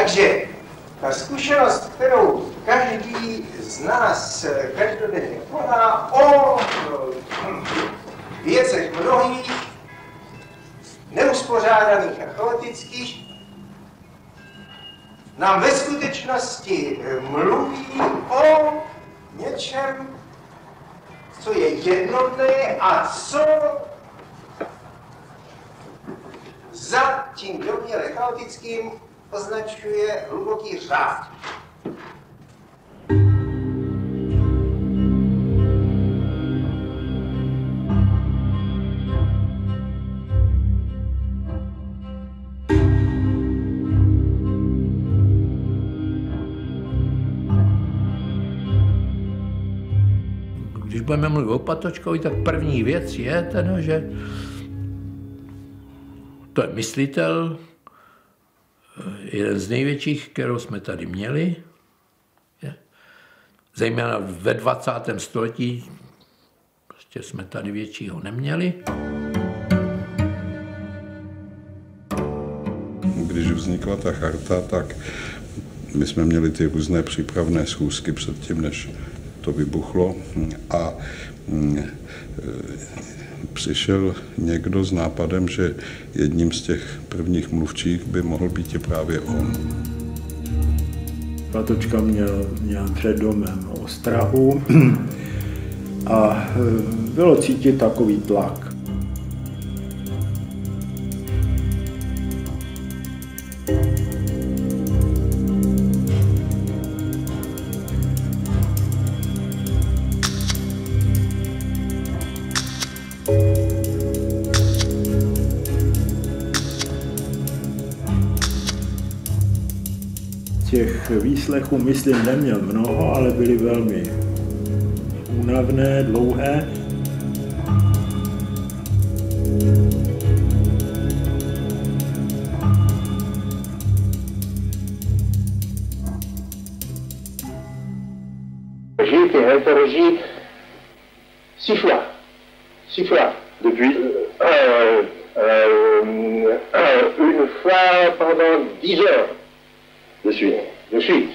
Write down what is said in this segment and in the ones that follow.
Takže ta zkušenost, kterou každý z nás každodenně koná o věcech mnohých, neuspořádaných a chaotických, nám ve skutečnosti mluví o něčem, co je jednotné a co za tím domněle chaotickým označuje hluboký řád. Když budeme mluvit o Patočkovi, tak první věc je ten, že to je myslitel, jeden z největších, kterou jsme tady měli, zejména ve 20. století, prostě jsme tady většího neměli. Když vznikla ta charta, tak my jsme měli ty různé přípravné schůzky předtím, než to vybuchlo, a přišel někdo s nápadem, že jedním z těch prvních mluvčích by mohl být i právě on. Patočka měl před domem ostrahu a bylo cítit takový tlak. Těch výslechů, myslím, neměl mnoho, ale byly velmi únavné, dlouhé. Gilles qui interrogé 6 fois. 6 fois. Depuis une fois pendant 10 heures. De suite. De suite.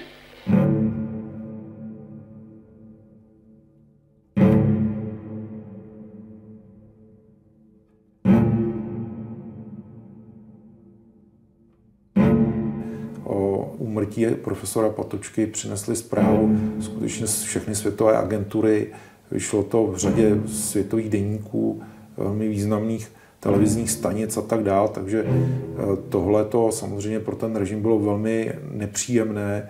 O úmrtí profesora Patočky přinesly zprávu skutečně všechny světové agentury. Vyšlo to v řadě světových deníků, velmi významných televizních stanic a tak dále, takže tohle to samozřejmě pro ten režim bylo velmi nepříjemné.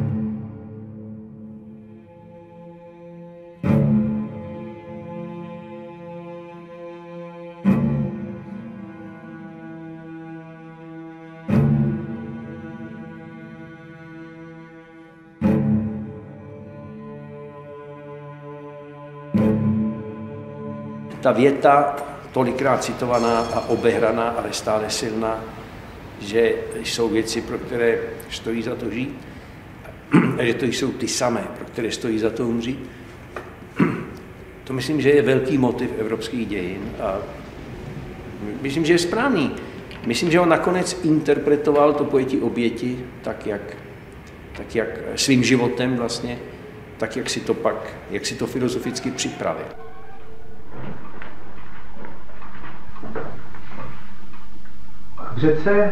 Ta věta, tolikrát citovaná a obehraná, ale stále silná, že jsou věci, pro které stojí za to žít, a že to jsou ty samé, pro které stojí za to umřít. To myslím, že je velký motiv evropských dějin a myslím, že je správný. Myslím, že on nakonec interpretoval to pojetí oběti tak, jak svým životem vlastně, tak, jak si to filozoficky připravil. V řece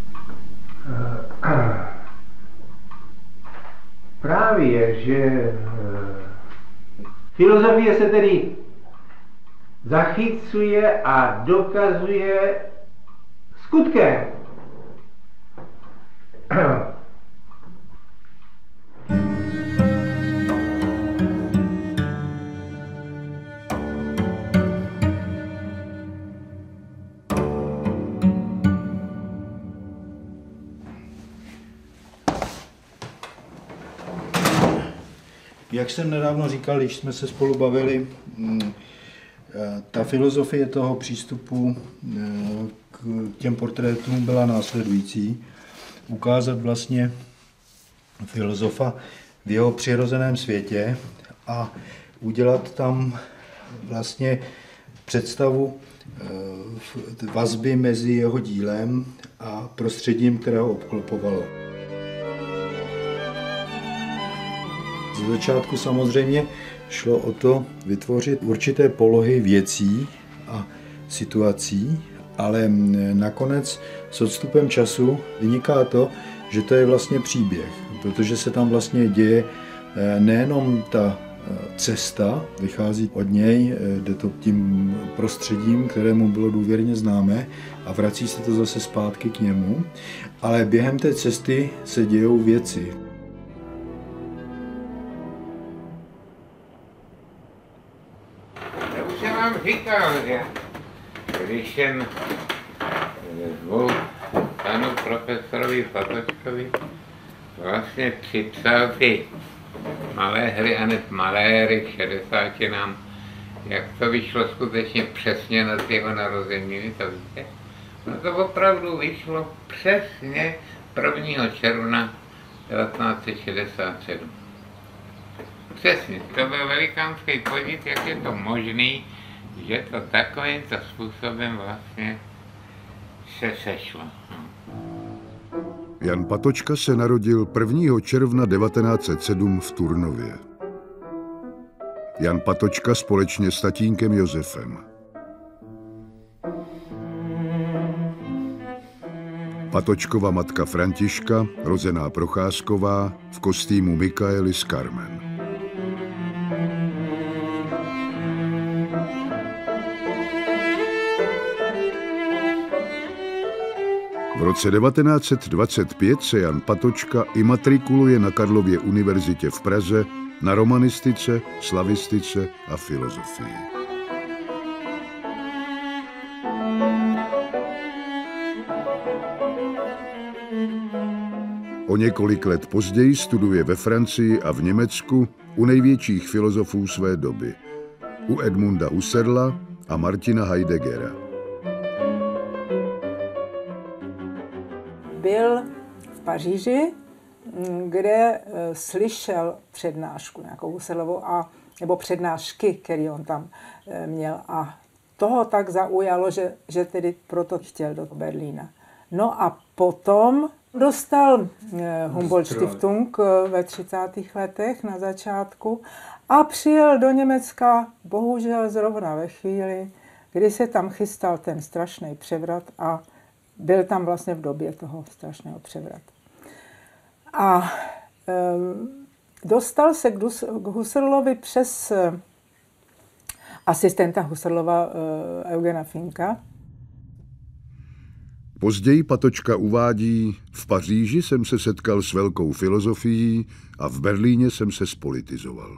právě, že filozofie se tedy zachycuje a dokazuje skutkem. Jak jsem nedávno říkal, když jsme se spolu bavili, ta filozofie toho přístupu k těm portrétům byla následující. Ukázat vlastně filozofa v jeho přirozeném světě a udělat tam vlastně představu vazby mezi jeho dílem a prostředím, které ho obklopovalo. Ze začátku samozřejmě šlo o to vytvořit určité polohy věcí a situací, ale nakonec s odstupem času vyniká to, že to je vlastně příběh, protože se tam vlastně děje nejenom ta cesta, vychází od něj, jde to tím prostředím, kterému bylo důvěrně známé a vrací se to zase zpátky k němu, ale během té cesty se dějou věci. Já už jsem vám říkal, že když jsem dvou panu profesorovi Patočkovi vlastně připsal ty malé hry a hned maléry k 60 nám, jak to vyšlo skutečně přesně na ty jeho narozeniny, to víte? No to opravdu vyšlo přesně 1. června 1967. Přesně, to byl velikánský podív, jak je to možný, že to takovýmto způsobem vlastně se sešlo. Jan Patočka se narodil 1. června 1907 v Turnově. Jan Patočka společně s tatínkem Josefem. Patočkova matka Františka, rozená Procházková, v kostýmu Mikaely z Carmen. V roce 1925 se Jan Patočka imatrikuluje na Karlově univerzitě v Praze na romanistice, slavistice a filozofii. O několik let později studuje ve Francii a v Německu u největších filozofů své doby, u Edmunda Husserla a Martina Heideggera. Byl v Paříži, kde slyšel přednášku nějakou Husserlovou, nebo přednášky, které on tam měl. A toho tak zaujalo, že tedy proto chtěl do Berlína. No a potom dostal Humboldt-Stiftung ve 30. letech na začátku a přijel do Německa, bohužel zrovna ve chvíli, kdy se tam chystal ten strašný převrat a byl tam vlastně v době toho strašného převratu. A dostal se k Husserlovi přes asistenta Husserlova Eugena Finka. Později Patočka uvádí, v Paříži jsem se setkal s velkou filozofií a v Berlíně jsem se spolitizoval.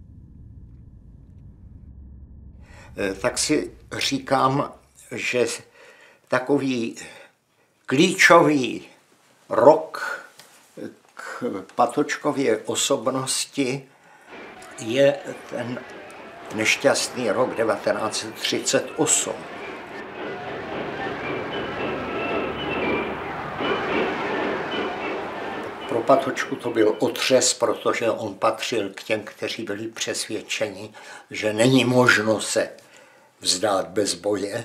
Tak si říkám, že takový klíčový rok k Patočkově osobnosti je ten nešťastný rok 1938. Pro Patočku to byl otřes, protože on patřil k těm, kteří byli přesvědčeni, že není možno se vzdát bez boje.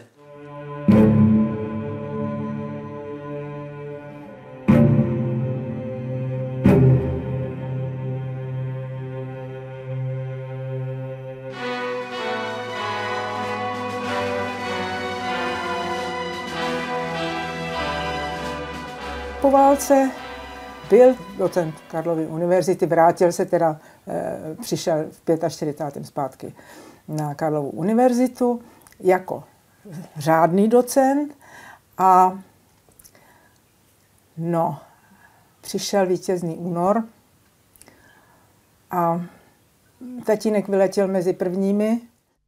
Po válce byl docent Karlovy univerzity, vrátil se teda, přišel v 45. zpátky na Karlovu univerzitu jako řádný docent a přišel vítězný únor a tatínek vyletěl mezi prvními.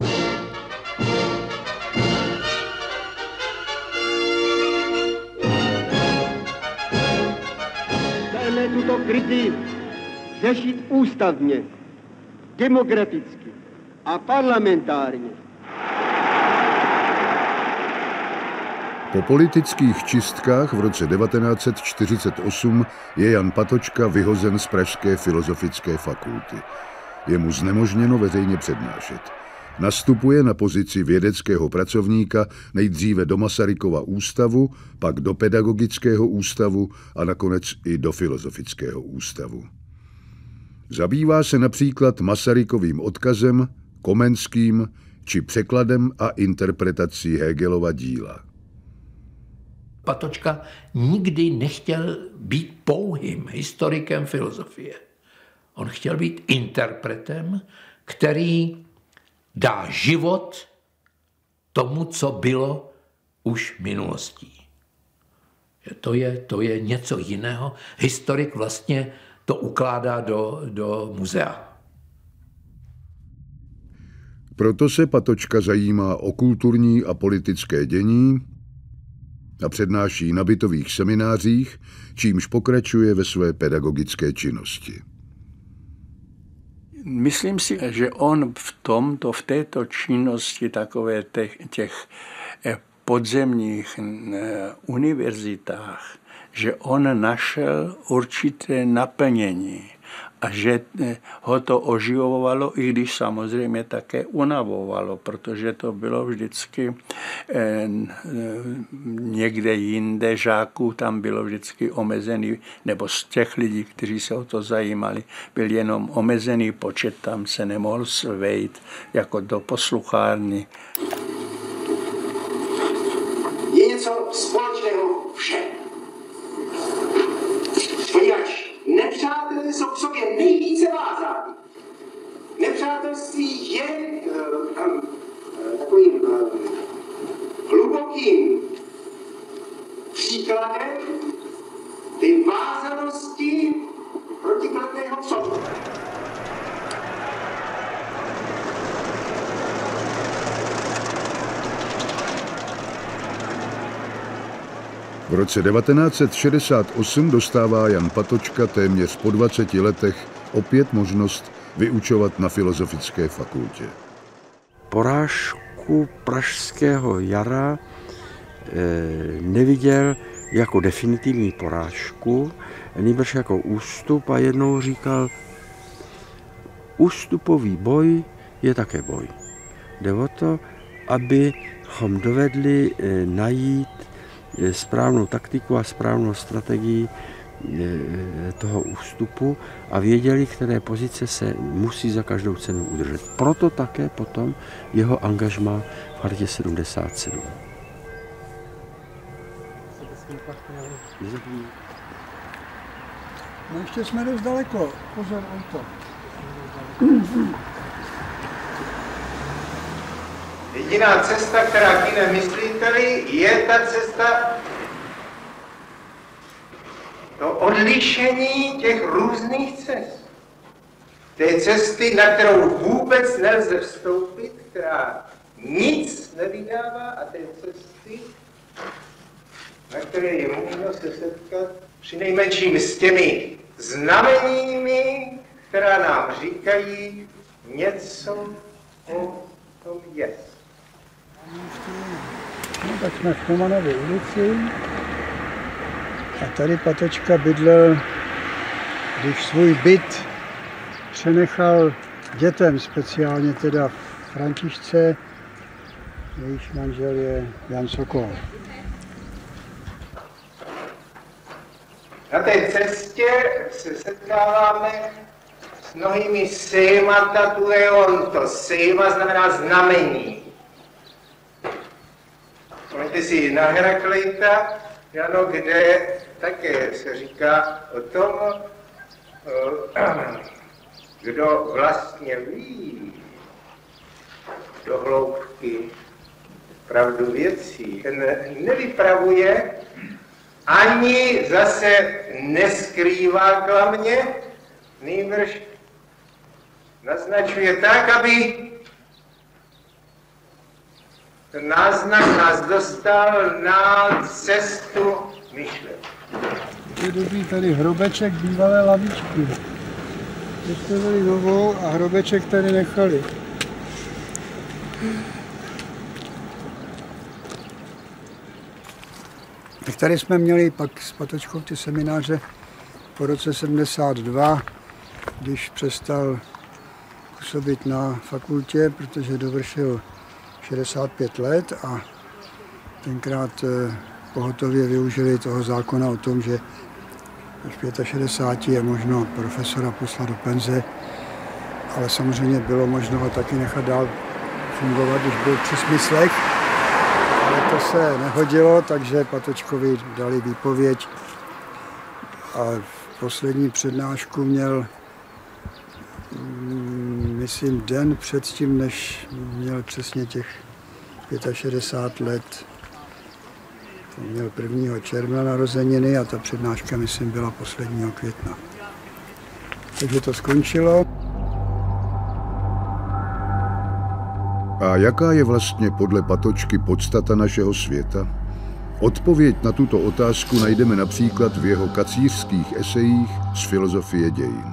Tuto krizi řešit ústavně, demokraticky a parlamentárně. Po politických čistkách v roce 1948 je Jan Patočka vyhozen z Pražské filozofické fakulty. Je mu znemožněno veřejně přednášet. Nastupuje na pozici vědeckého pracovníka nejdříve do Masarykova ústavu, pak do Pedagogického ústavu a nakonec i do Filozofického ústavu. Zabývá se například Masarykovým odkazem, Komenským či překladem a interpretací Hegelova díla. Patočka nikdy nechtěl být pouhým historikem filozofie. On chtěl být interpretem, který dá život tomu, co bylo už minulostí. To je něco jiného. Historik vlastně to ukládá do muzea. Proto se Patočka zajímá o kulturní a politické dění a přednáší na bytových seminářích, čímž pokračuje ve své pedagogické činnosti. Myslím si, že on v této činnosti takové těch podzemních univerzitách, že on našel určité naplnění a že ho to oživovalo, i když samozřejmě také unavovalo, protože to bylo vždycky někde jinde žáků, tam bylo vždycky omezený, nebo z těch lidí, kteří se o to zajímali, byl jenom omezený počet, tam se nemohl svejt jako do posluchárny. Je něco společného všem. Poněvadž nepřátelé jsou k sobě nejvíce vázáni. Nepřátelství je takovým hlubokým příkladem ty vázanosti protikladného sobě. V roce 1968 dostává Jan Patočka téměř po 20 letech opět možnost vyučovat na Filozofické fakultě. Porážku pražského jara neviděl jako definitivní porážku, nýbrž jako ústup a jednou říkal, ústupový boj je také boj. Jde o to, abychom dovedli najít správnou taktiku a správnou strategii toho ústupu a věděli, které pozice se musí za každou cenu udržet. Proto také potom jeho angažmá v Chartě 77. No ještě jsme dost daleko. Pozor, auto. Jediná cesta, která kyne mysliteli, je ta cesta to odlišení těch různých cest. Té cesty, na kterou vůbec nelze vstoupit, která nic nevydává, a té cesty, na které je možno se setkat přinejmenším s těmi znameními, která nám říkají něco o tom jest. No, tak jsme v Tomanově ulici a tady Patočka bydlel, když svůj byt přenechal dětem, speciálně teda Františce, jejíž manžel je Jan Sokol. Na té cestě se setkáváme s mnohými sémata tueon. To séma znamená znamení. Vzpomeňte si na Herakleita, ano, kde také se říká o tom, kdo vlastně ví do hloubky pravdu věcí, ten nevypravuje ani zase neskrývá klamně, nýbrž naznačuje tak, aby ten náznak nás dostal na cestu myšlení. Je dobrý tady hrobeček bývalé lavičky. Vystavili novou a hrobeček tady nechali. Tak tady jsme měli pak s Patočkou ty semináře po roce 72, když přestal působit na fakultě, protože dovršil 65 let a tenkrát pohotově využili toho zákona o tom, že v 65 je možno profesora poslat do penze, ale samozřejmě bylo možno ho taky nechat dál fungovat, když byl při smyslech. Ale to se nehodilo, takže Patočkovi dali výpověď a poslední přednášku měl, myslím, den předtím, než měl přesně těch 65 let. To měl 1. června narozeniny a ta přednáška, myslím, byla posledního května. Takže to skončilo. A jaká je vlastně podle Patočky podstata našeho světa? Odpověď na tuto otázku najdeme například v jeho kacířských esejích z filozofie dějin.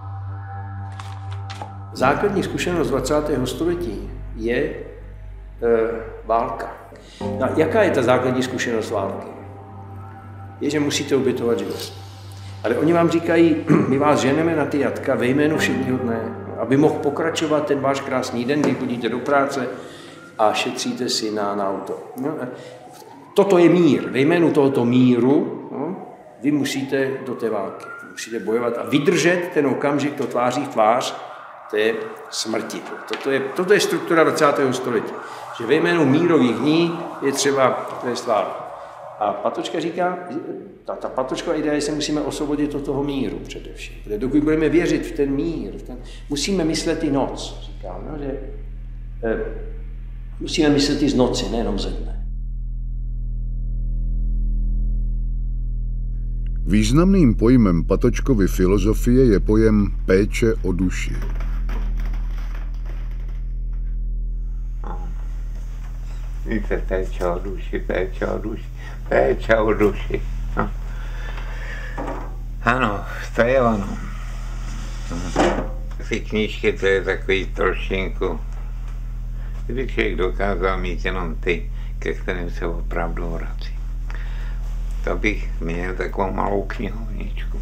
Základní zkušenost 20. století je válka. No, jaká je ta základní zkušenost války? Je, že musíte obětovat život. Ale oni vám říkají, my vás ženeme na ty jatka ve jménu všedního dne, aby mohl pokračovat ten váš krásný den, kdy chodíte do práce a šetříte si na auto. No, toto je mír. Ve jménu tohoto míru vy musíte do té války. Musíte bojovat a vydržet ten okamžik to tváří v tvář té smrti. Toto je struktura 20. století. Že ve jménu mírových dní je třeba vést válku. A Patočka říká, ta Patočková idea je, že se musíme osvobodit od toho míru především. Protože dokud budeme věřit v ten mír, musíme myslet i noc. Říkám, no, že musíme myslet i z noci, nejenom ze dne. Významným pojmem Patočkovy filozofie je pojem péče o duši. Víte, péče o duši, péče o duši, péče o duši. No. Ano, to je ono. Ty knížky, to je takový trošinku. Kdyby člověk dokázal mít jenom ty, ke kterým se opravdu vrací. To bych měl takovou malou knihovničku.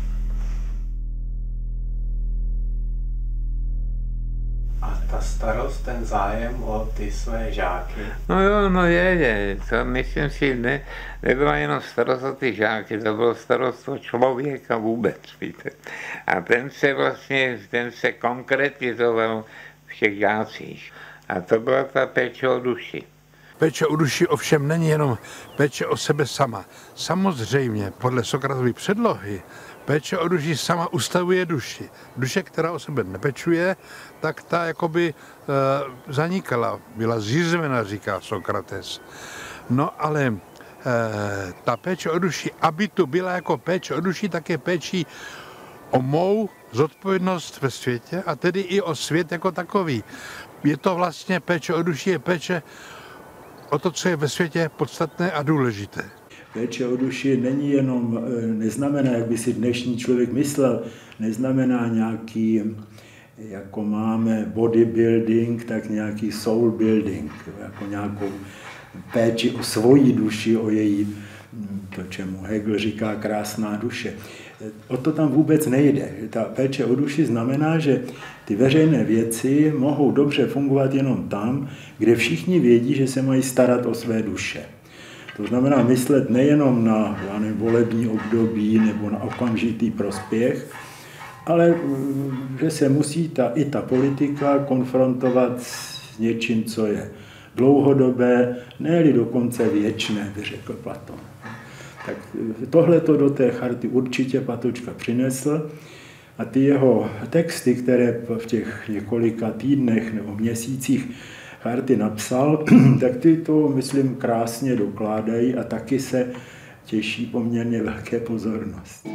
A ta starost, ten zájem o ty své žáky? No jo, no je. To myslím si, nebyla jenom starost o ty žáky, to bylo starost o člověka vůbec, víte. A ten se konkretizoval v těch žácích. A to byla ta péče o duši. Péče o duši ovšem není jenom péče o sebe sama. Samozřejmě, podle Sokratovy předlohy, péče o duši sama ustavuje duši. Duše, která o sebe nepečuje, tak ta jakoby zanikala, byla zjizvena, říká Sokrates. No ale ta péče o duši, aby tu byla jako péče o duši, tak je péčí o mou zodpovědnost ve světě a tedy i o svět jako takový. Je to vlastně péče o duši, je péče o to, co je ve světě podstatné a důležité. Péče o duši není jenom, neznamená, jak by si dnešní člověk myslel, neznamená nějaký, jako máme bodybuilding, tak nějaký soul building, jako nějakou péči o svoji duši, o její, to čemu Hegel říká krásná duše. O to tam vůbec nejde. Ta péče o duši znamená, že ty veřejné věci mohou dobře fungovat jenom tam, kde všichni vědí, že se mají starat o své duše. To znamená myslet nejenom na volební období nebo na okamžitý prospěch, ale že se musí i ta politika konfrontovat s něčím, co je dlouhodobé, ne-li dokonce věčné, by řekl Platon. Tak tohleto do té charty určitě Patočka přinesl a ty jeho texty, které v těch několika týdnech nebo měsících charty napsal, tak ty to, myslím, krásně dokládají a taky se těší poměrně velké pozornosti.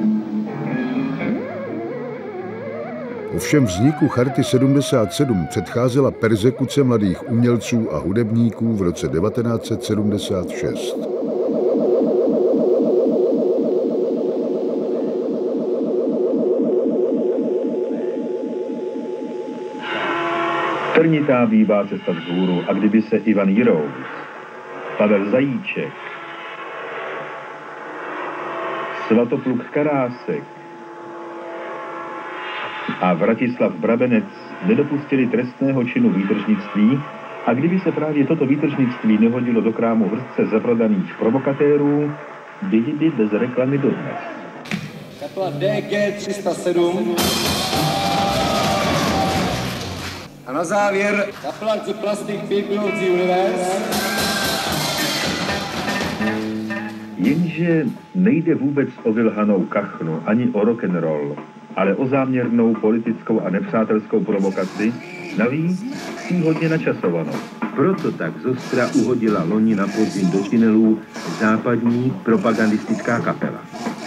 Ovšem vzniku Charty 77 předcházela perzekuce mladých umělců a hudebníků v roce 1976. Trnitá bývá cesta vzhůru a kdyby se Ivan Jirous, Pavel Zajíček, Svatopluk Karásek a Vratislav Brabenec nedopustili trestného činu výtržnictví a kdyby se právě toto výtržnictví nehodilo do krámu vrstce zaprodaných provokatérů, byli by bez reklamy dodnes. DG 307. A na závěr kapela The Plastic People of the Universe. Jenže nejde vůbec o vylhanou kachnu ani o rock'n'roll, ale o záměrnou politickou a nepřátelskou provokaci, navíc hodně načasovanou. Proto tak zostra uhodila loni na podzim do tunelů západní propagandistická kapela.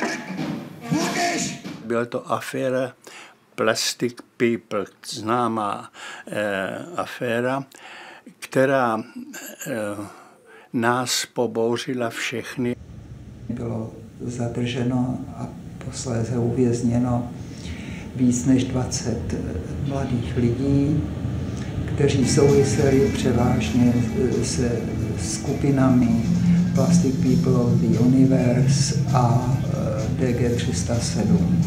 Byla to aféra Plastic People, známá aféra, která nás pobouřila všechny. Bylo zadrženo a posléze uvězněno víc než 20 mladých lidí, kteří souviseli převážně se skupinami Plastic People of the Universe a DG 307.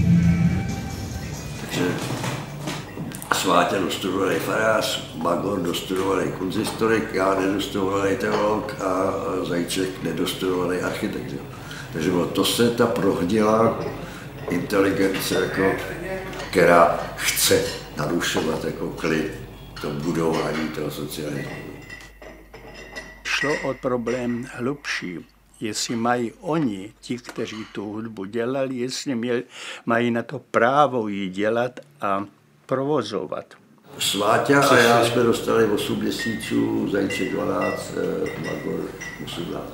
Takže Sváťa dostudovaný farář, Magor dostudovaný konzistorik, já nedostudovaný teolog a Zajíček nedostudovaný architekt. Takže to se ta prohnila inteligence, jako, která chce narušovat jako klid to budování toho socialismu. Šlo o problém hlubší. Jestli mají oni, ti, kteří tu hudbu dělali, jestli mají na to právo ji dělat a provozovat. Sváťa a já jsme dostali 8 měsíců, Zajíček 12, Magor 18.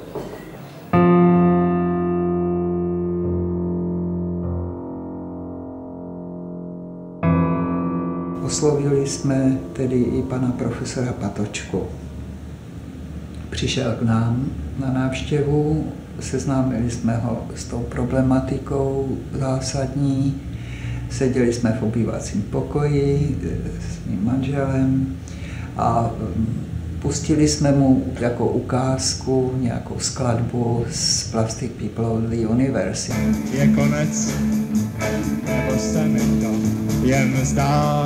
Oslovili jsme tedy i pana profesora Patočku. Přišel k nám na návštěvu, seznámili jsme ho s tou problematikou zásadní, seděli jsme v obývacím pokoji s mým manželem a pustili jsme mu jako ukázku nějakou skladbu z Plastic People of the Universe. Je konec, nebo se mi to jen zdá.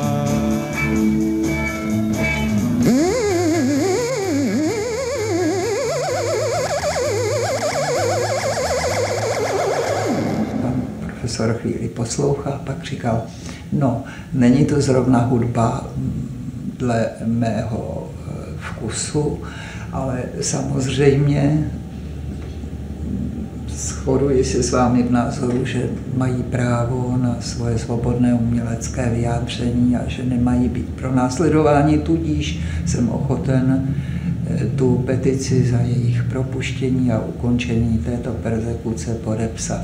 Profesor chvíli poslouchal, pak říkal, no, není to zrovna hudba dle mého vkusu, ale samozřejmě shoduji se s vámi v názoru, že mají právo na svoje svobodné umělecké vyjádření a že nemají být pronásledováni, tudíž jsem ochoten tu petici za jejich propuštění a ukončení této perzekuce podepsat.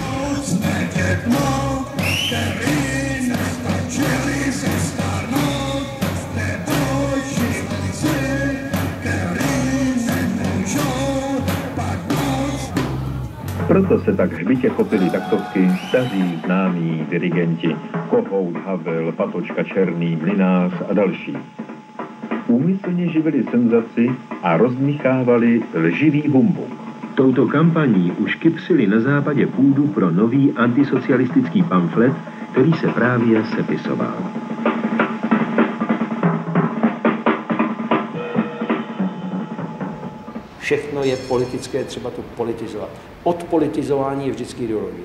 Proto se tak hbitě chopili taktovky staří známí dirigenti Kohout, Havel, Patočka, Černý, Mlynář a další. Úmyslně živili senzaci a rozdmýchávali lživý humbuk. Touto kampaní už kypřili na západě půdu pro nový antisocialistický pamflet, který se právě sepisoval. Všechno je politické, třeba to politizovat. Od politizování je vždycky ideologie.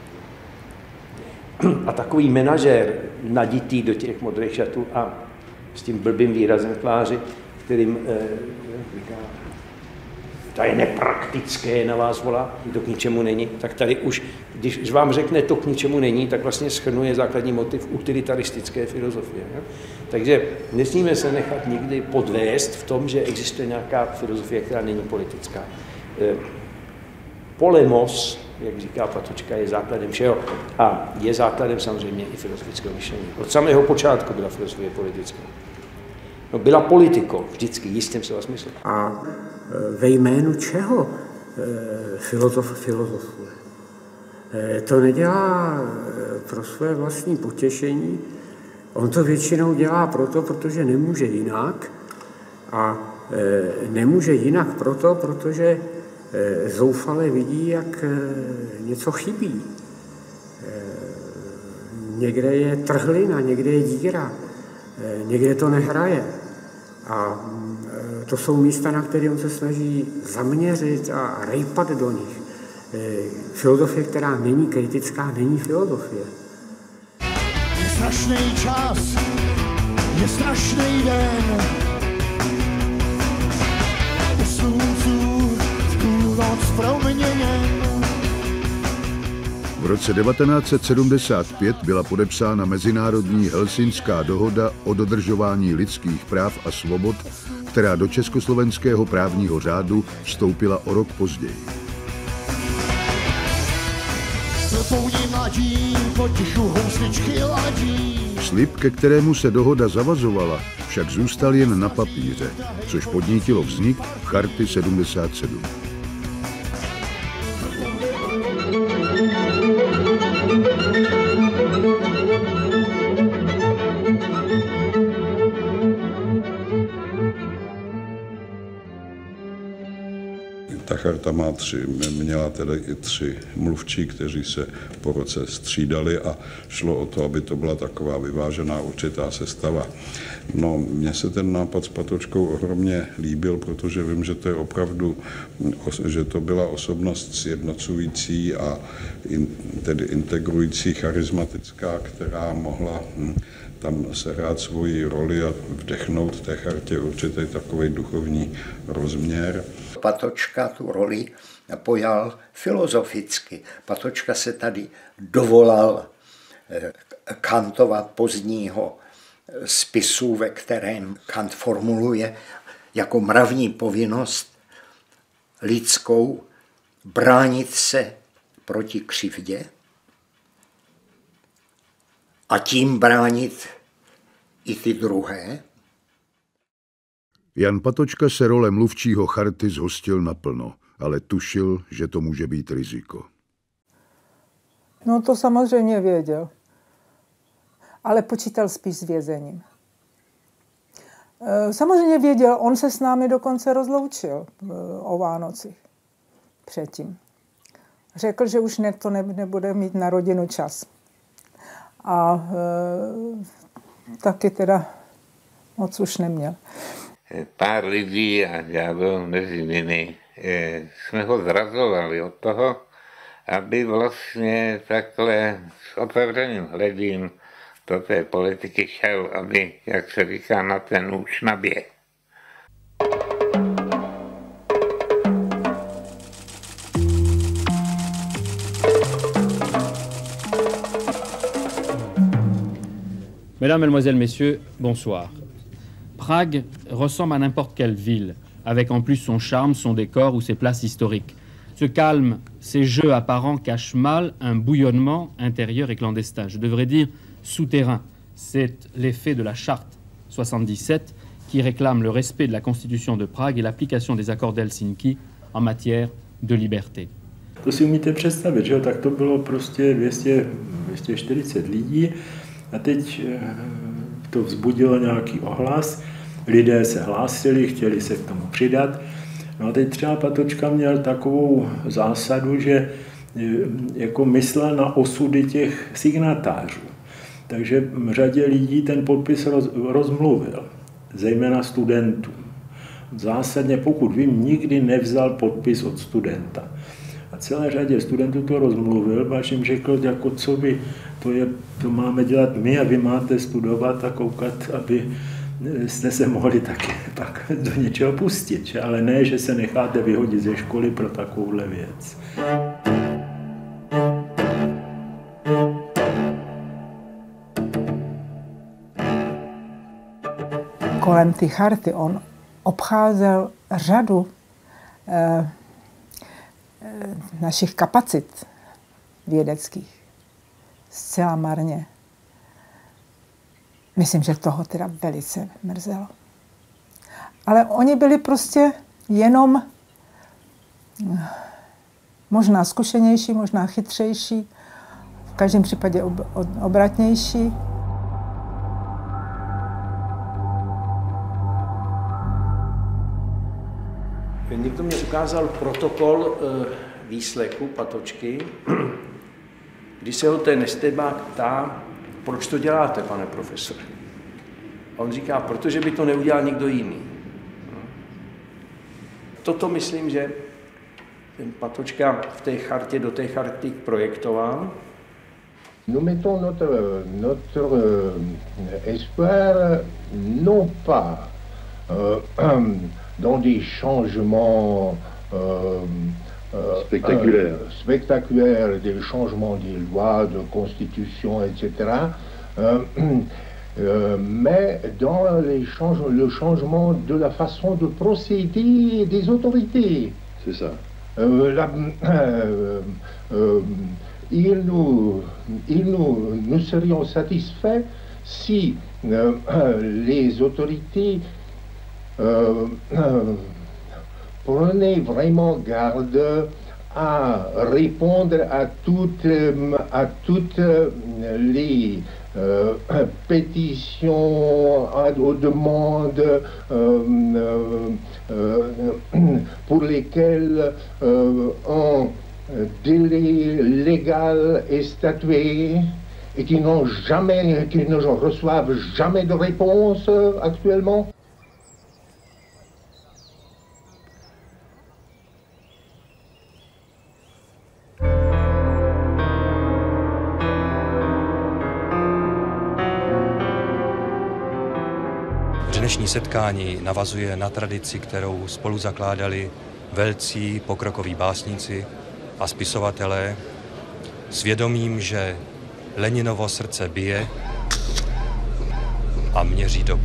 A takový manažér naditý do těch modrých šatů a s tím blbým výrazem tváři, kterým říká, to je nepraktické, na vás volá, to k ničemu není, tak tady už, když vám řekne to k ničemu není, tak vlastně shrnuje základní motiv utilitaristické filozofie. Ne? Takže nesmíme se nechat nikdy podvést v tom, že existuje nějaká filozofie, která není politická. Polemos, jak říká Patočka, je základem všeho a je základem samozřejmě i filozofického myšlení. Od samého počátku byla filozofie politická. No, byla politikou, vždycky, jistým slova smyslu. A ve jménu čeho filozof filozofuje? To nedělá pro své vlastní potěšení, on to většinou dělá proto, protože nemůže jinak a nemůže jinak proto, protože zoufale vidí, jak něco chybí. Někde je trhlina, někde je díra, někde to nehraje. A to jsou místa, na které on se snaží zaměřit a rejpat do nich. Filozofie, která není kritická, není filozofie. Je strašný čas, je strašný den. U sluncu v půlnoc proměněn. V roce 1975 byla podepsána Mezinárodní Helsinská dohoda o dodržování lidských práv a svobod, která do československého právního řádu vstoupila o rok později. Slib, ke kterému se dohoda zavazovala, však zůstal jen na papíře, což podnítilo vznik Charty 77. Ta charta měla tedy i 3 mluvčí, kteří se po roce střídali a šlo o to, aby to byla taková vyvážená určitá sestava. No, mně se ten nápad s Patočkou ohromně líbil, protože vím, že to je opravdu, že to byla osobnost sjednocující a tedy integrující, charismatická, která mohla tam sehrát svoji roli a vdechnout té chartě určitý takový duchovní rozměr. Patočka tu roli pojal filozoficky. Patočka se tady dovolal Kantova pozdního spisu, ve kterém Kant formuluje jako mravní povinnost lidskou bránit se proti křivdě a tím bránit i ty druhé. Jan Patočka se role mluvčího charty zhostil naplno, ale tušil, že to může být riziko. No to samozřejmě věděl, ale počítal spíš s vězením. Samozřejmě věděl, on se s námi dokonce rozloučil o Vánocích předtím. Řekl, že už to nebude mít na rodinu čas. A taky teda moc už neměl. Pár lidí, a já byl mezi nimi, jsme ho zrazovali od toho, aby vlastně takhle s otevřeným hledím do té politiky šel, aby, jak se říká, na ten nůž naběh. Mesdames, Mesdemoiselles, Messieurs, bonsoir. Prague ressemble à n'importe quelle ville, avec en plus son charme, son décor ou ses places historiques. Ce calme, ces jeux apparents cachent mal un bouillonnement intérieur et clandestin. Je devrais dire souterrain. C'est l'effet de la charte 77 qui réclame le respect de la Constitution de Prague et l'application des accords d'Helsinki en matière de liberté. To si umíte představit, že jo? Tak to bylo prostě 240 lidí a teď to vzbudilo nějaký ohlas. Lidé se hlásili, chtěli se k tomu přidat. No a teď třeba Patočka měl takovou zásadu, že jako myslel na osudy těch signatářů. Takže řadě lidí ten podpis rozmluvil, zejména studentům. Zásadně, pokud vím, nikdy nevzal podpis od studenta. A celé řadě studentů to rozmluvil, až jim řekl, jako co vy, to máme dělat my a vy máte studovat a koukat, aby jste se mohli taky pak do něčeho pustit. Ale ne, že se necháte vyhodit ze školy pro takovouhle věc. Kolem té charty on obcházel řadu našich kapacit vědeckých. Zcela marně. Myslím, že toho teda velice mrzelo. Ale oni byli prostě jenom možná zkušenější, možná chytřejší, v každém případě obratnější. Někdo mě ukázal protokol výslechu Patočky, když se ho ten estébák ptá, proč to děláte, pane profesor? A on říká, protože by to neudělal někdo jiný. Toto myslím, že ten Patočka v té chartě, do té charty projektoval. Nous mettons notre espoir non pas dans des changements spectaculaires, des changements des lois, de constitution, etc., mais dans le changement de la façon de procéder des autorités. C'est ça. Nous serions satisfaits si les autorités prenaient vraiment garde à répondre à toutes les pétitions, aux demandes pour lesquelles un délai légal est statué et qui ne reçoivent jamais de réponse actuellement. Dnešní setkání navazuje na tradici, kterou spolu zakládali velcí pokrokoví básníci a spisovatelé, svědomím, že Leninovo srdce bije a měří dobu.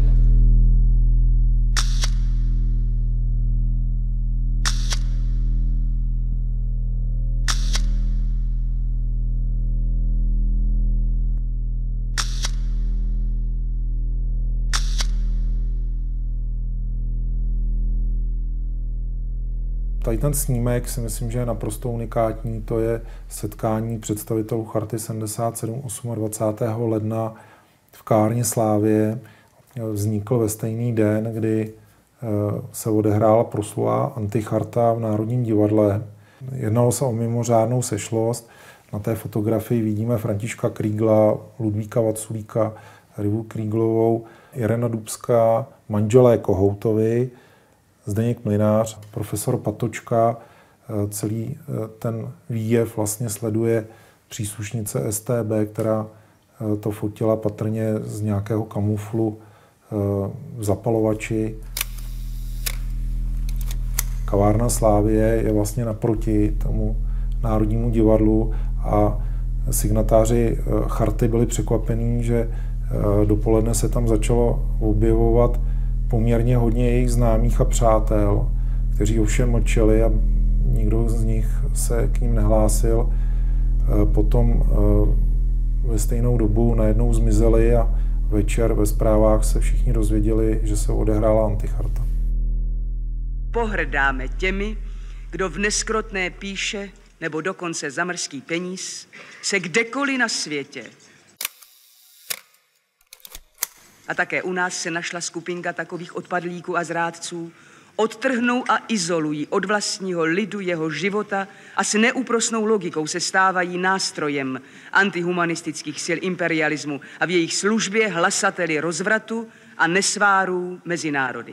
Tady ten snímek si myslím, že je naprosto unikátní. To je setkání představitelů Charty 77 28. ledna v kavárně Slávie. Vznikl ve stejný den, kdy se odehrála proslulá anticharta v Národním divadle. Jednalo se o mimořádnou sešlost. Na té fotografii vidíme Františka Krígla, Ludvíka Vaculíka, Rivu Kríglovou, Irena Dubská, manželé Kohoutovi, Zdeněk Mlynář, profesor Patočka. Celý ten výjev vlastně sleduje příslušnice StB, která to fotila patrně z nějakého kamuflu v zapalovači. Kavárna Slávie je vlastně naproti tomu Národnímu divadlu a signatáři charty byli překvapení, že dopoledne se tam začalo objevovat poměrně hodně jejich známých a přátel, kteří ovšem mlčeli a nikdo z nich se k ním nehlásil. Potom ve stejnou dobu najednou zmizeli a večer ve zprávách se všichni dozvěděli, že se odehrála anticharta. Pohrdáme těmi, kdo v neskrotné píše nebo dokonce za mrzký peníz se kdekoliv na světě. A také u nás se našla skupinka takových odpadlíků a zrádců, odtrhnou a izolují od vlastního lidu jeho života a s neúprosnou logikou se stávají nástrojem antihumanistických sil imperialismu a v jejich službě hlasateli rozvratu a nesvárů mezi národy.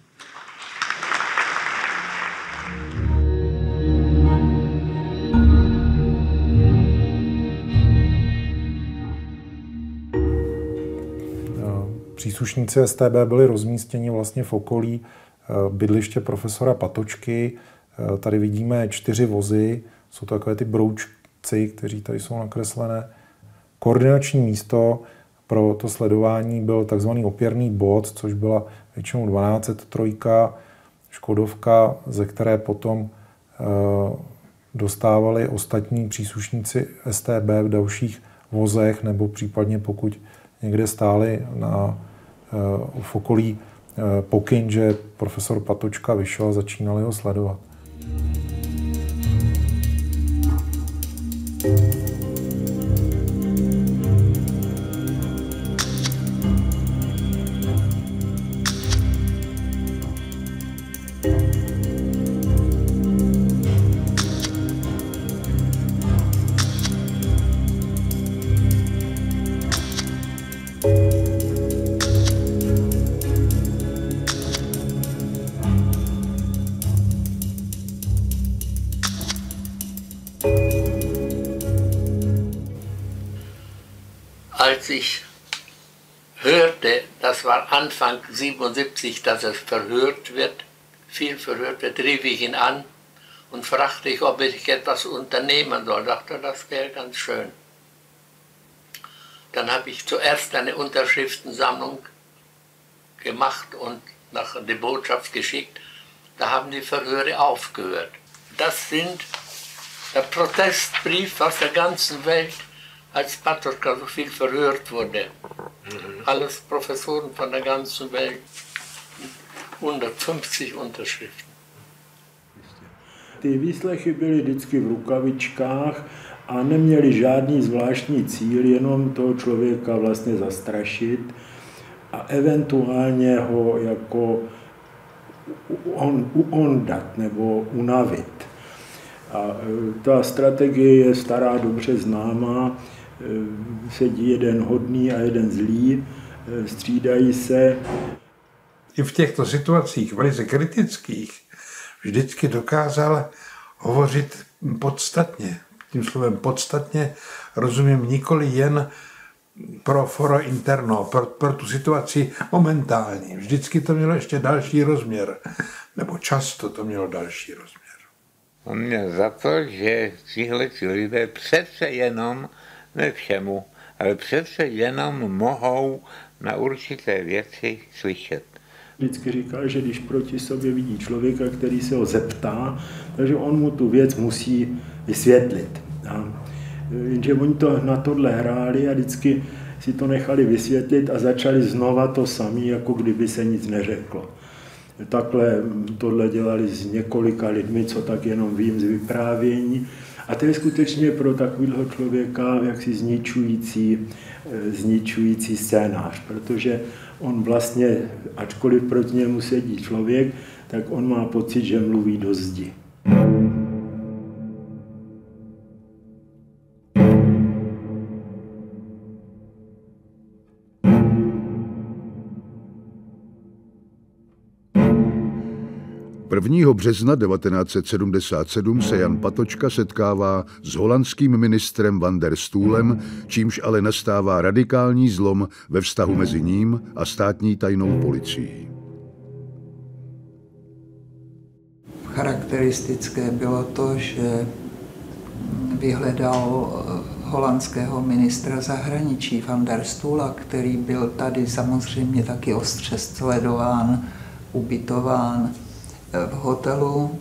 Příslušníci StB byli rozmístěni vlastně v okolí bydliště profesora Patočky. Tady vidíme 4 vozy, jsou to takové ty broučci, kteří tady jsou nakreslené. Koordinační místo pro to sledování byl takzvaný opěrný bod, což byla většinou 1203, Škodovka, ze které potom dostávali ostatní příslušníci StB v dalších vozech, nebo případně pokud někde stáli v okolí pokyn, že profesor Patočka vyšel a začínali ho sledovat. als ich hörte, das war Anfang 77, dass es verhört wird, viel verhört wird, rief ich ihn an und fragte ich, ob ich etwas unternehmen soll. Dachte, das wäre ganz schön. Dann habe ich zuerst eine Unterschriftensammlung gemacht und nach die Botschaft geschickt. Da haben die Verhöre aufgehört. Das sind der Protestbrief aus der ganzen Welt, als Patočka so viel verhört wurde. Alles Professoren von der ganzen Welt. 150 Unterschriften. Ty výslechy byly vždycky v rukavičkách a neměli žádný zvláštní cíl, jenom toho člověka vlastně zastrašit a eventuálně ho jako uondat nebo unavit. A ta strategie je stará, dobře známá. Sedí jeden hodný a jeden zlý, střídají se. I v těchto situacích velice kritických vždycky dokázal hovořit podstatně. Tím slovem podstatně rozumím nikoli jen pro foro interno, pro tu situaci momentální. Vždycky to mělo ještě další rozměr, nebo často to mělo další rozměr. On měl za to, že tihle lidé přece jenom, ne všemu, ale přece jenom mohou na určité věci slyšet. Vždycky říkal, že když proti sobě vidí člověka, který se ho zeptá, takže on mu tu věc musí vysvětlit. Jenže oni to na tohle hráli a vždycky si to nechali vysvětlit a začali znova to samé, jako kdyby se nic neřeklo. Takhle tohle dělali s několika lidmi, co tak jenom vím z vyprávění. A to je skutečně pro takového člověka jaksi zničující scénář, protože on vlastně, ačkoliv proti němu sedí člověk, tak on má pocit, že mluví do zdi. Prvního března 1977 se Jan Patočka setkává s holandským ministrem Van der Stoelem, čímž ale nastává radikální zlom ve vztahu mezi ním a státní tajnou policií. Charakteristické bylo to, že vyhledal holandského ministra zahraničí Van der Stoela, který byl tady samozřejmě taky ostře sledován, ubytován v hotelu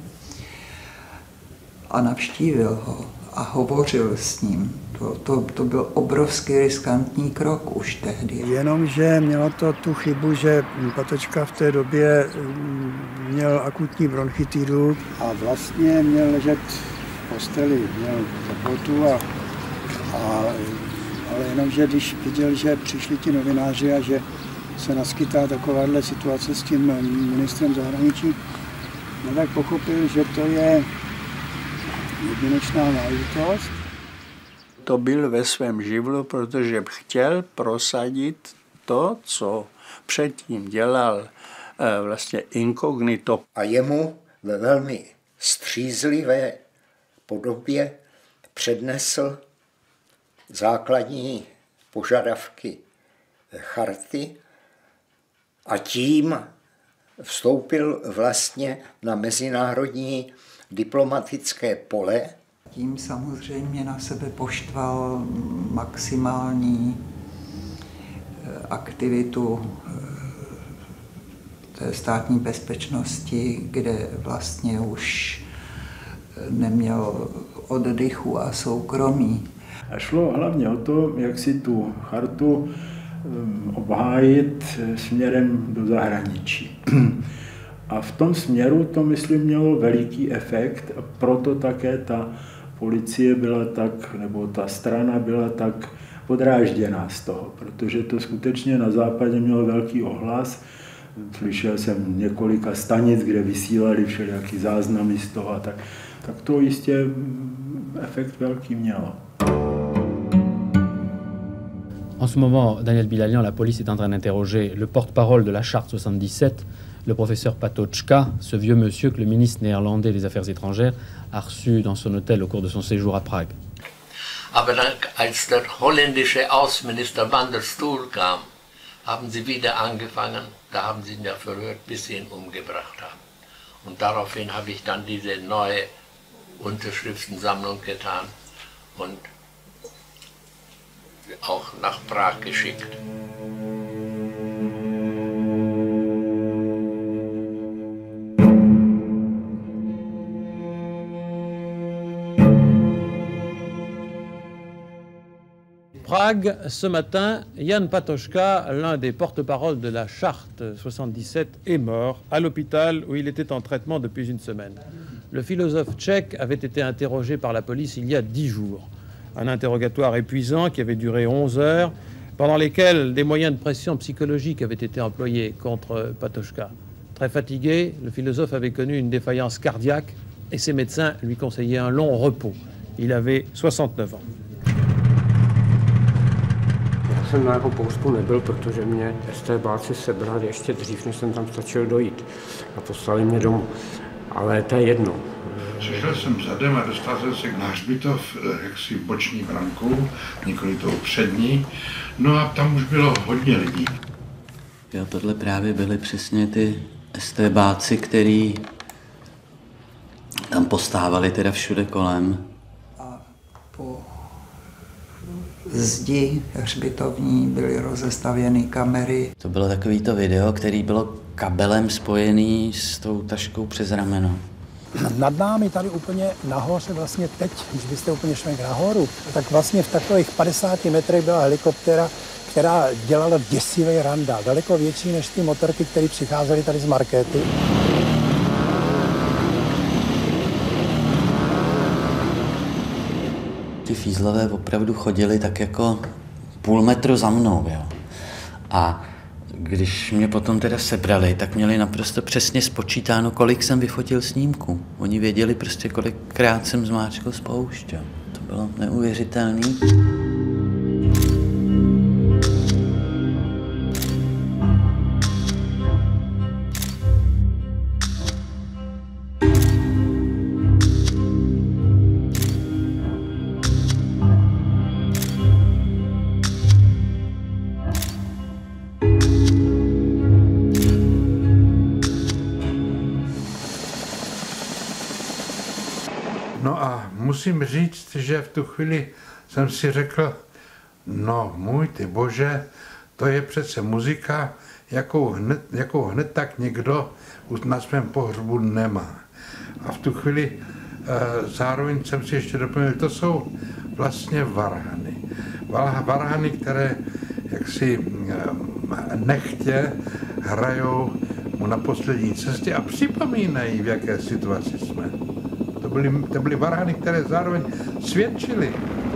a navštívil ho a hovořil s ním. To byl obrovský riskantní krok už tehdy. Jenomže mělo to tu chybu, že Patočka v té době měl akutní bronchitidu a vlastně měl ležet v posteli, měl teplotu, ale jenomže když viděl, že přišli ti novináři a že se naskytá takováhle situace s tím ministrem zahraničí, no tak pochopil, že to je jedinečná záležitost. To byl ve svém živlu, protože chtěl prosadit to, co předtím dělal vlastně inkognito. A jemu ve velmi střízlivé podobě přednesl základní požadavky charty a tím vstoupil vlastně na mezinárodní diplomatické pole. Tím samozřejmě na sebe poštval maximální aktivitu té státní bezpečnosti, kde vlastně už neměl oddechu a soukromí. A šlo hlavně o to, jak si tu chartu obhájit směrem do zahraničí. A v tom směru to, myslím, mělo veliký efekt a proto také ta policie byla tak, nebo ta strana byla tak podrážděná z toho, protože to skutečně na západě mělo velký ohlas. Slyšel jsem několika stanic, kde vysílali všelijaký záznamy z toho a tak to jistě efekt velký mělo. En ce moment, Daniel Bilalian, la police est en train d'interroger le porte-parole de la Charte 77, le professeur Patočka, ce vieux monsieur que le ministre néerlandais des Affaires étrangères a reçu dans son hôtel au cours de son séjour à Prague. Aber dann, als der holländische Außenminister Van der Stoel kam, haben sie wieder angefangen, da haben sie ihn ja verhört, bis sie ihn umgebracht haben. Und daraufhin habe ich dann diese neue Unterschriftensammlung getan und auch nach Prag geschickt. Prague, ce matin, Jan Patočka, l'un des porte-parole de la Charte 77, est mort à l'hôpital où il était en traitement depuis une semaine. Le philosophe tchèque avait été interrogé par la police il y a 10 jours. Un interrogatoire épuisant qui avait duré 11 heures, pendant lesquelles des moyens de pression psychologique avaient été employés contre Patočka. Très fatigué, le philosophe avait connu une défaillance cardiaque et ses médecins lui conseillaient un long repos. Il avait 69 ans. Já jsem na jeho pohřbu nebyl, protože mě STBáci sebrali ještě dřív, než jsem tam stačil dojít a poslali mě domů. Ale to je jedno. Přišel jsem zadem a dostal jsem se na hřbitov jaksi boční brankou, nikoli tou přední, no a tam už bylo hodně lidí. Jo, tohle právě byly přesně ty STBáci, který tam postávali teda všude kolem. A po zdi hřbitovní byly rozestavěny kamery. To bylo takovýto video, který bylo kabelem spojený s tou taškou přes rameno. Nad námi tady úplně nahoře, vlastně teď, když byste úplně šli nahoru, tak vlastně v takových 50 metrech byla helikoptéra, která dělala děsivý randál, daleko větší než ty motorky, které přicházely tady z markéty. Ty fízlové opravdu chodili tak jako půl metru za mnou, jo. A když mě potom teda sebrali, tak měli naprosto přesně spočítáno, kolik jsem vyfotil snímků. Oni věděli prostě, kolikrát jsem zmáčkl spoušť, jo. To bylo neuvěřitelný. No a musím říct, že v tu chvíli jsem si řekl, no můj ty bože, to je přece muzika, jakou hned tak někdo na svém pohřbu nemá. A v tu chvíli zároveň jsem si ještě doplnil, to jsou vlastně varhany. Varhany, které jaksi nechtě hrajou mu na poslední cestě a připomínají, v jaké situaci jsme. To byly varhany, které zároveň svědčily.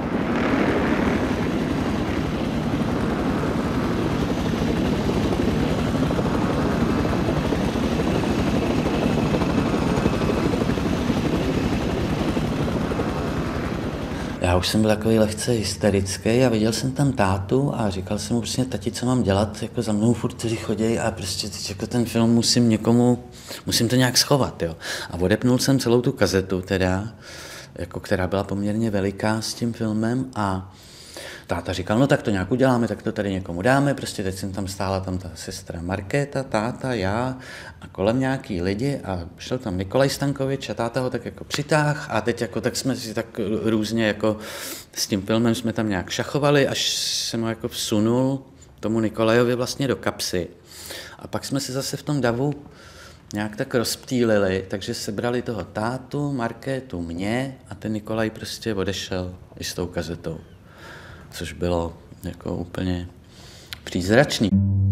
Já už jsem byl takový lehce hysterický a viděl jsem tam tátu a říkal jsem mu prostě, tati, co mám dělat, jako za mnou furt tady chodí a prostě teď jako ten film musím to nějak schovat, jo. A odepnul jsem celou tu kazetu teda, jako která byla poměrně veliká s tím filmem a táta říkal, no tak to nějak uděláme, tak to tady někomu dáme, prostě teď jsem tam stála tam ta sestra Markéta, táta, já a kolem nějaký lidi a šel tam Nikolaj Stankovič a táta ho tak jako přitáh a teď jako tak jsme si tak různě jako s tím filmem jsme tam nějak šachovali, až jsem ho jako vsunul tomu Nikolajovi vlastně do kapsy. A pak jsme se zase v tom davu nějak tak rozptýlili, takže sebrali toho tátu, Markétu, mě a ten Nikolaj prostě odešel i s tou kazetou. Což bylo jako úplně přízračný.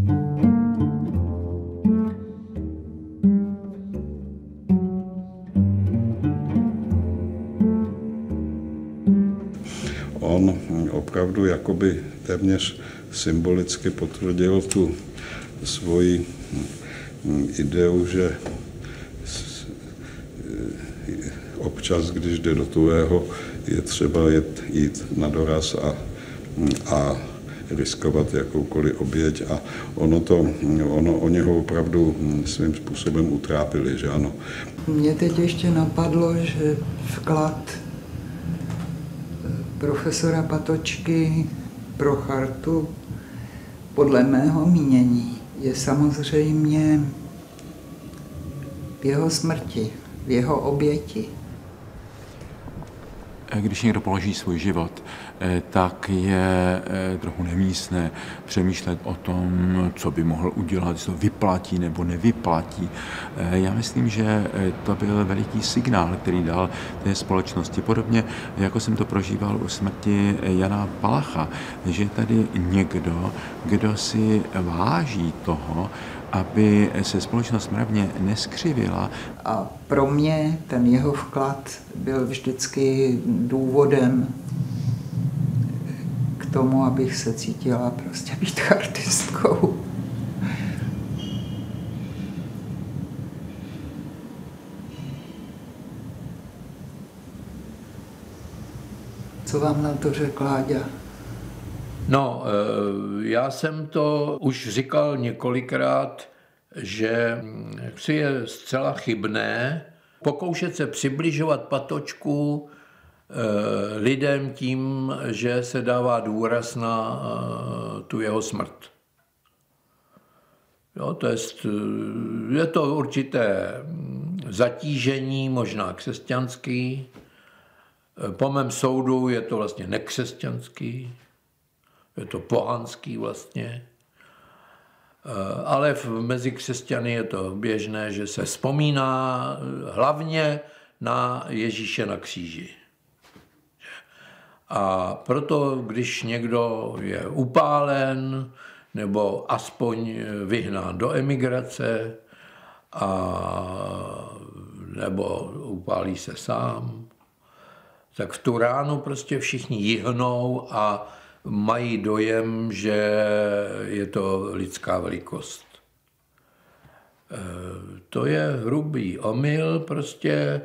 On opravdu jakoby téměř symbolicky potvrdil tu svoji ideu, že občas, když jde do tuhého, je třeba jít na doraz a riskovat jakoukoliv oběť a oni ho opravdu svým způsobem utrápili, že ano. Mě teď ještě napadlo, že vklad profesora Patočky pro chartu podle mého mínění je samozřejmě v jeho smrti, v jeho oběti. Když někdo položí svůj život, tak je trochu nemístné přemýšlet o tom, co by mohl udělat, jestli to vyplatí nebo nevyplatí. Já myslím, že to byl veliký signál, který dal té společnosti. Podobně, jako jsem to prožíval u smrti Jana Palacha, že je tady někdo, kdo si váží toho, aby se společnost mravně neskřivila. A pro mě ten jeho vklad byl vždycky důvodem k tomu, abych se cítila prostě být chartistkou. Co vám na to řekl Láďa? No, já jsem to už říkal několikrát, že si je zcela chybné pokoušet se přibližovat Patočku lidem tím, že se dává důraz na tu jeho smrt. Jo, je to určité zatížení, možná křesťanský. Po mém soudu je to vlastně nekřesťanský. Je to pohanský vlastně. Ale mezi křesťany je to běžné, že se vzpomíná hlavně na Ježíše na kříži. A proto, když někdo je upálen nebo aspoň vyhnán do emigrace nebo upálí se sám, tak v tu ránu prostě všichni jihnou a mají dojem, že je to lidská velikost. To je hrubý omyl, prostě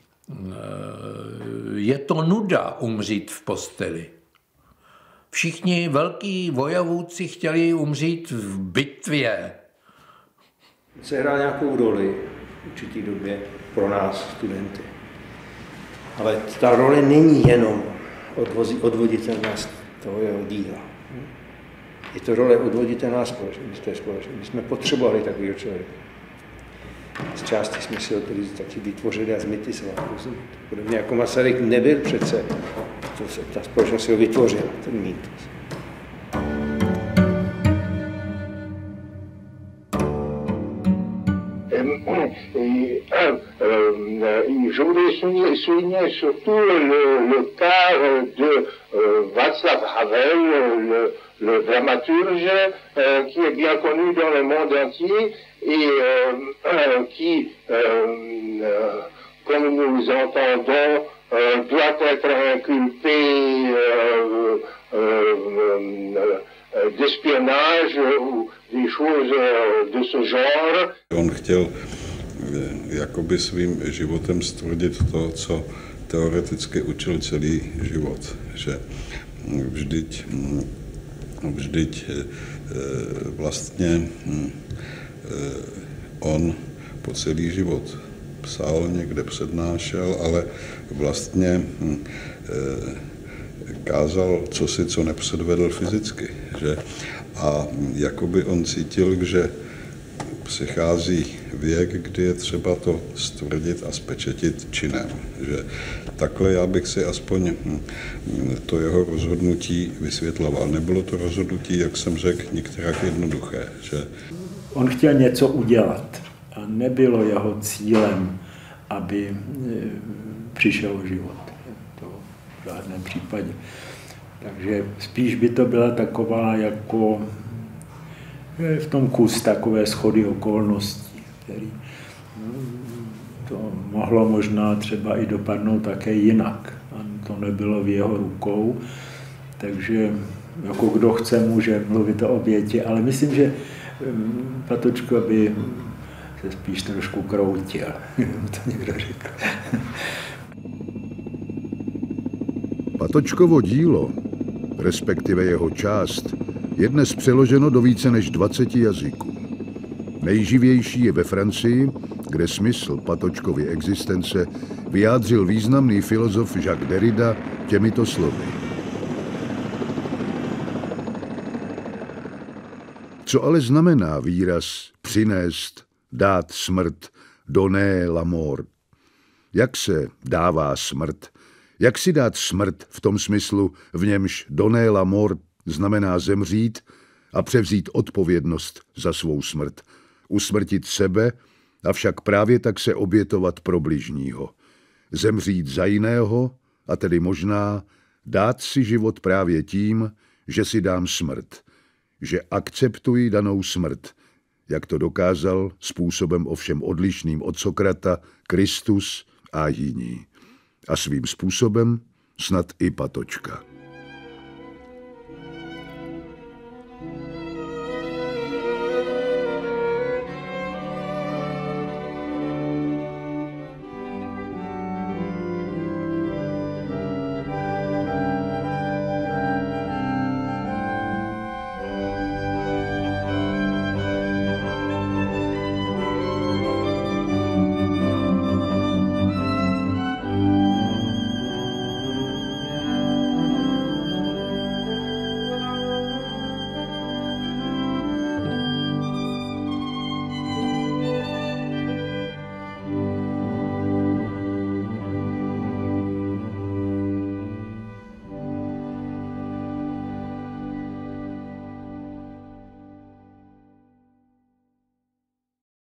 je to nuda umřít v posteli. Všichni velký vojevůdci chtěli umřít v bitvě. Sehrál nějakou roli v určitý době pro nás, studenty. Ale ta role není jenom odvoditelná z toho jeho díla. Je to role odvoditelná z té společnosti. My jsme potřebovali takového člověka. Z části jsme si ho tedy taky vytvořili a zmytizovali. Podobně jako Masaryk nebyl přece, ta společnost si ho vytvořila, ten mýtus. Je voulais souligner surtout le cas de Václav Havel, le dramaturge, qui est bien connu dans le monde entier et qui, comme nous entendons, doit être inculpé d'espionnage ou des choses de ce genre. On chtěl jakoby svým životem stvrdit to, co teoreticky učil celý život, že vždyť vlastně on po celý život psal, někde přednášel, ale vlastně kázal cosi, co nepředvedl fyzicky. Že? A jakoby on cítil, že přichází věk, kdy je třeba to stvrdit a spečetit činem. Že takhle já bych si aspoň to jeho rozhodnutí vysvětloval. Nebylo to rozhodnutí, jak jsem řekl, některak jednoduché. Že... On chtěl něco udělat a nebylo jeho cílem, aby přišel o život. To v žádném případě. Takže spíš by to byla taková jako v tom kus takové shody okolností, který to mohlo možná třeba i dopadnout také jinak. A to nebylo v jeho rukou, takže jako kdo chce, může mluvit o oběti, ale myslím, že Patočka by se spíš trošku kroutil, to někdo řekl. Patočkovo dílo, respektive jeho část, je dnes přeloženo do více než 20 jazyků. Nejživější je ve Francii, kde smysl Patočkovy existence vyjádřil významný filozof Jacques Derrida těmito slovy. Co ale znamená výraz přinést, dát smrt, donner la mort? Jak se dává smrt? Jak si dát smrt v tom smyslu, v němž donner la mort znamená zemřít a převzít odpovědnost za svou smrt? Usmrtit sebe, avšak právě tak se obětovat pro bližního. Zemřít za jiného, a tedy možná dát si život právě tím, že si dám smrt. Že akceptuji danou smrt, jak to dokázal způsobem ovšem odlišným od Sokrata Kristus a jiní. A svým způsobem snad i Patočka.